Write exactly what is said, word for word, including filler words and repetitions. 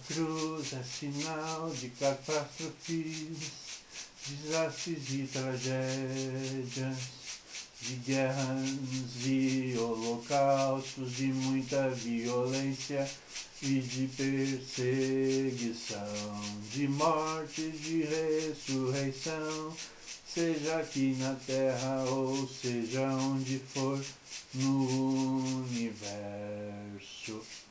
cruz é sinal de catástrofes, desastres e tragédias, de guerras e holocaustos, de muita violência e de perseguição, de morte e de ressurreição, seja aqui na terra ou seja onde for no universo.